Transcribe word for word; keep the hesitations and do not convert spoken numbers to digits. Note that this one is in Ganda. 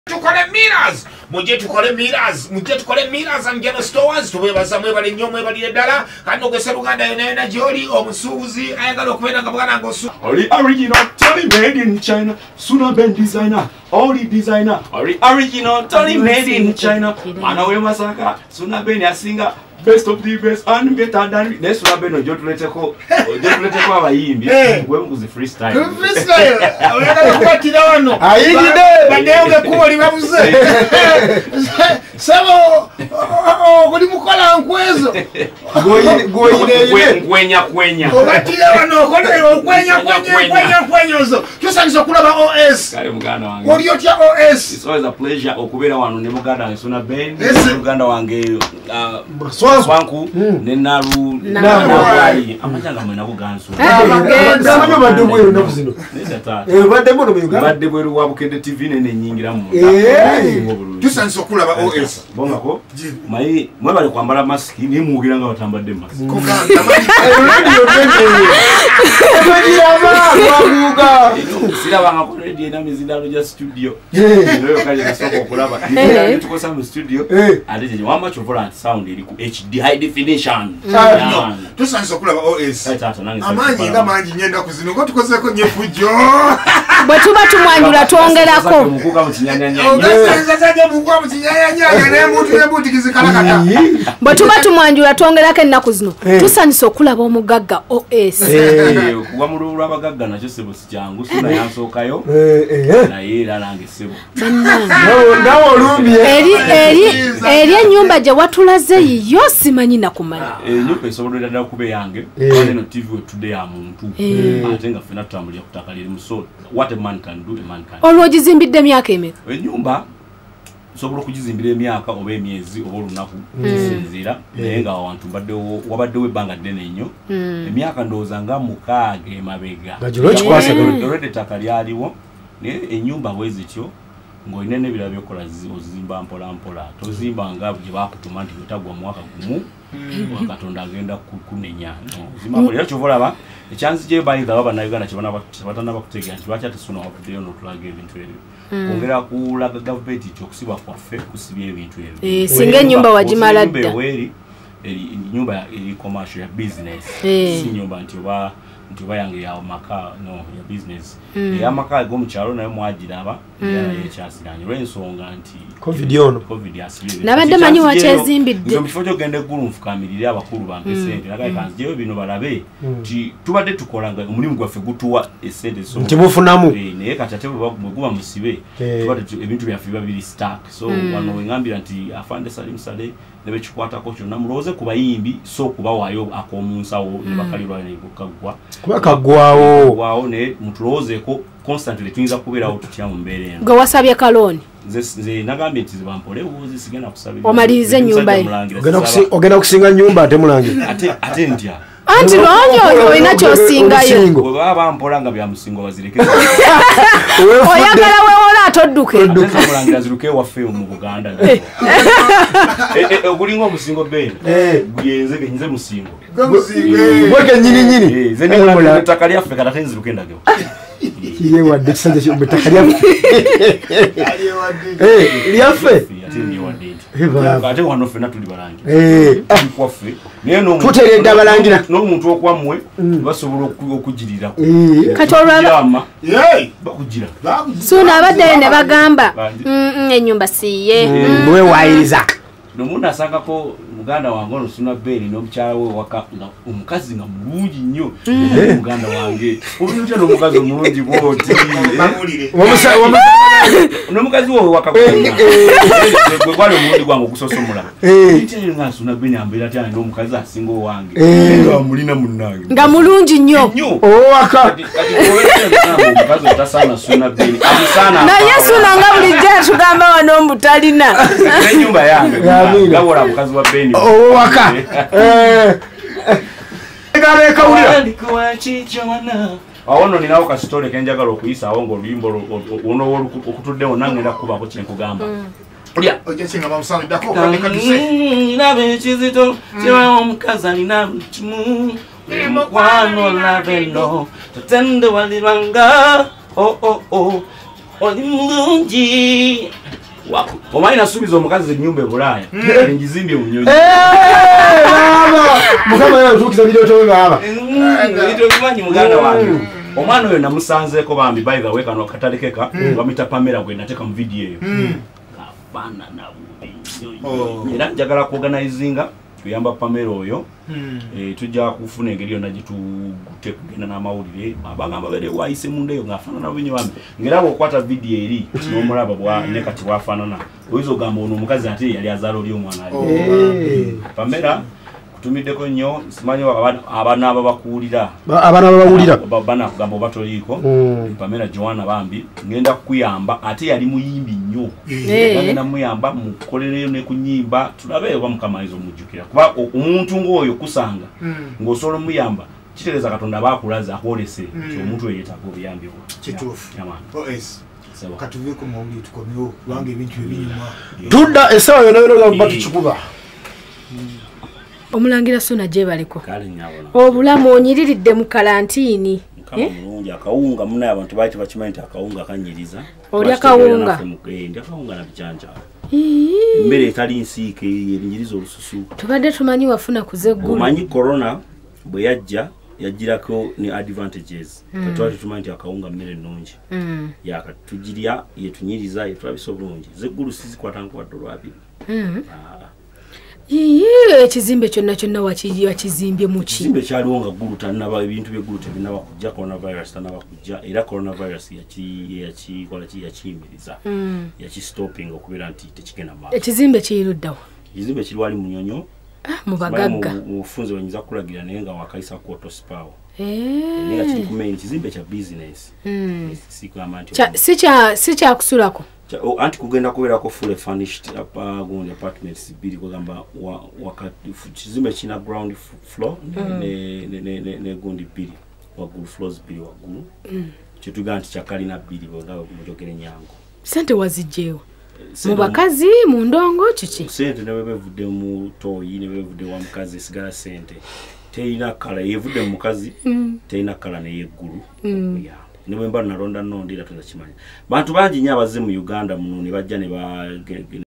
Tukole mirrors muje tukole mirrors muje tukole mirrors and general stores tubebaza mwebale nnyo mwebali ddala kandi ogese Luganda yona joli omusuuzi ayagala okubera nga bwana ngosu Oli original totally made in China Suna Ben designer Oli designer Oli original totally made in China Mana we Masaka Suna Ben yasinga best of the best and better than next Suna Ben ojo tuleteko ojo tuleteko abayimbi we muzi freestyle freestyle oyagala kubatira wano ayigide badenge kuboli babuze sabo kuli mukola nkwezo goyine goyine kwenya kwenya obatira wano kono kwenya kwenya kwenya kwenyozo kyosanizo kulaba O S kale muganda wange oli otya O S it's always a pleasure okubera wano ne muganda wange Suna Ben muganda wange swanku ne naru nabali amajanga mwe nakuganso Samanya badde bweru nakuzino eh badde mbono mu Uganda badde bweru wabukende T V nene nyingira mu kyosanizo kulaba O S bonga ko mai mwe bali kwambala mask ni mugira nga batambadde mask kokanga radio tete sira banga ko radio na mizindalo ja studio leo kaje kasoko kulaba ni tukosa mu studio alije wamba chovola sound iri ku H D high definition kyosanizo kulaba O S amanyi nga manji nyenda kuzino ko tukozeko nyefujo batuba tumwanjula twongerako mukuka mu kinyanyanya ogasanzaje mukuka mu kinyanyanya ne mutu ne mutu kizikalakata batuba tumwanjula twongerako ennaku zino tusanyisa okulaba omugagga O S eh kuwa mululu abagagga nakyo sebo sikyangu Suna yansookayo naye lalange sebo nawo olumbi eri eri eri ennyumba gye watulaze yiyo simanyi nakumanya ennyumba esobola ddala kuba yange eno T V wetude ya muntu ate nga ffena tutambulira kutaka liri muso what a man can do a man can olwo gizimbidde emyaka emeka ennyumba sobola okugizimbira emyaka oba emyezi oba olunaku kisinziira naye nga abantu baddewo wabaddewo ebbanga ddene nnyo emyaka ndowooza nga mukaaga emabega already ettaka lyaliwo naye ennyumba bwe zityo ng'olina n'ebirala byokola ozimba mpola mpola tozimba nga gye bakutuma nti wetagwa mwaka gumu Katonda agenda kunenya ozimba era kyova olaba ekyanzi gye bayinza baba bannayuganda kyebatana bakutegera nti lwaki ate Suna wavuddeyo n'otulaga ebintu ebyo kwongera kulaga gavumenti nti okusibwa kwaffe kusibya ebintu ebyo singa ennyumba wagimala dda nyumba eri commercial ya business si nyumba nti oba nti oba yange ya maka no ya business ya maka go mukyalo nayo mwagiraba era yekyasiranye lw'ensonga nti covid ono covid yasibye nabadde manyi wakyezimbidde zo mufo gyogenda eggulu nfukamirire abakulu bampe sente nagaye kanzijeyo bino balabe nti tubadde tukola nga omulimu gwaffe gutuwa esente so nti mufunamu naye kati ate bwe guba musibe tubadde ebintu byaffe biba biri stack so wano wengambira nti afande Salim Saleh ne bekikwatako kyonna mulowooze ku bayimbi so kubawaayo ak'omunsawo ne bakalirwa ne kukagwa kuba kagwawo waawo ne mutulowoozeeko constantly tuyinza kubeerawo tutya mu mbeera eno gwe wasabye kalooni nze nagambye nti zibampole wuuzi sigenda kusabira omalirize ennyumba ye ogenda kusinga nnyumba ate mulangira ate ntya anti lwonyo olina kyosingayo bwe baba bampola nga byamusingo bazirekeza oyagala wewola atodduke mulangira ziruke ewaffe mu Buganda ogulinga omusingo beeni yenze genyize musingo gweke nyini nyini nze nimulangira ettaka lyaffe kata ate nziruke endageo iye wadde kisajja kyo betaka lyaffe lyaffe ate wano ffenna tuli balangira kwaffe tuteredde abalangira n'omuntu okwammwe basobola okugirirako kati olwama bakugira Suna abaddeyo ne bagamba ennyumba siye wewayiriza nomuntu asangako muganda wange ono Suna Ben n'omukyala we waka omukazi nga mulungi nnyo muganda wange oluyutya n'omukazi omulungi bwoti n'omukazi wowe wakakwena gwe gwali omulundi gwange okusosomola nti nga Suna Ben ambeera tyana n'omukazi asinga owange nga mulina munnange nga mulungi nnyo owaka omukazi otasaana Suna Ben amusaana naye Suna nga bulijjo atugamba wano mbutalina n'ennyumba yange gawola mukazi wa Ben owaka galeka ulira awo nno ninawo kasitole kenjagala okuyisaawo ng'oluyimba ono okutuddewo nangenda kukubako kyenkugamba olya ojesinga bamusangiddako kandeka tuse naba ekizito kibawo omukazi alina buli kimu mukwano labeno tatende walirwanga oh oh oh oli mulungi omanyi nasuubiza omukazi ennyumba e Bulaaya engizimbye Bunyonyi. Mukama yantuukiza birooto baaba. Ebitobimanyi muganda wange. Omwana oyo namusanzeeko bambi by the way kano katalekeka bamita Pamela gwe nateeka mu video eyo. Kafaanana bubi nnyo. Era njagala kuorganizinga tuyamba Pamela oyo. Eh tujja kufuna engeri yonna gitugute kugenda n'amawulire abagamba bere wayise munde yo ngafaanana bubi nnyo bambi. Ngera bw'okwata video eri n'omulaba bwa ne kati bwafaanana. Oyinza ogamba ono omukazi ate yali azaala oli omwana ali. Pamela tumiddeko nnyo simanyi abaana ababakuwulira abaana ababawulira bana kugamba obatoliiko Pamela Joanna bambi ngenda kukuyamba ate yali muyimbi nnyo ngenda muyamba mukolereyo ne kunyimba tulabe oba mukamalizo mujjukira kuba omuntu ng'oyo kusanga ng'osobola omuyamba kitegeeza Katonda baakulaza akwolese omuntu oyo yeetaaga obuyambi bwo kituufu katuveeko mawulire tukomyewo kubanga ebintu ebinyuma tudda essaawa yonna yonna gamba tukikuba. Omulangira Sona gyebaleko obulamu onyiriridde mu kalantiini mulungi akawunga munaye abantu baaki bakimanyi nti akawunga kanyiriza olya kawunga ndi akawunga nabicanjala emmere etali nsiike erinyiriza olususu tubadde tumanyi wafuna kuzeggulu omanyi corona bwe yajja yajjirako ne advantages twali tumanyi nti akawunga mmere ennungi yakatugirya yetunyiriza yetulabisa obulungi zeggulu sizikwata nkwadde olwabiri. Yee ekizimbe kyonna kyonna wakizimbye mu ki? Ekizimbe kyaliwo nga ggulu tannaba ebintu by'eggulu tebinaba kujja coronavirus tannaba kujja era coronavirus yakikola ki yakiyimiriza yakistopping okubeera nti tekigenda maaso. Ekizimbe kiyiruddawo? Ekizimbe kiri wali Munyonyo mu bagagga mu bufunze wenyinza kulagira naye nga wakayisa ku otospawo. Naye nga kiri ku main kizimbe kya business. Si kya kusulako? Anti kugenda kubeerako fully furnished gundi apartments bbiri kugamba kizimbe kina ground floor ne gundi bbiri waggulu floors bbiri waggulu kyetugamba nti kyakalina bbiri nga mujogere Nyango. Sente wazijjeewo mu bakazi mu ndongo kiki? Sente ne bevudde mu toyi ne bevudde wa mukazi esigala sente terina kala yevudde mu mukazi terina kala neyeggulu. Ne bwe mba nalonda nnondi era tuzakimanya bantu bangi nnyo abazze mu Uganda muno ne bajja ne ba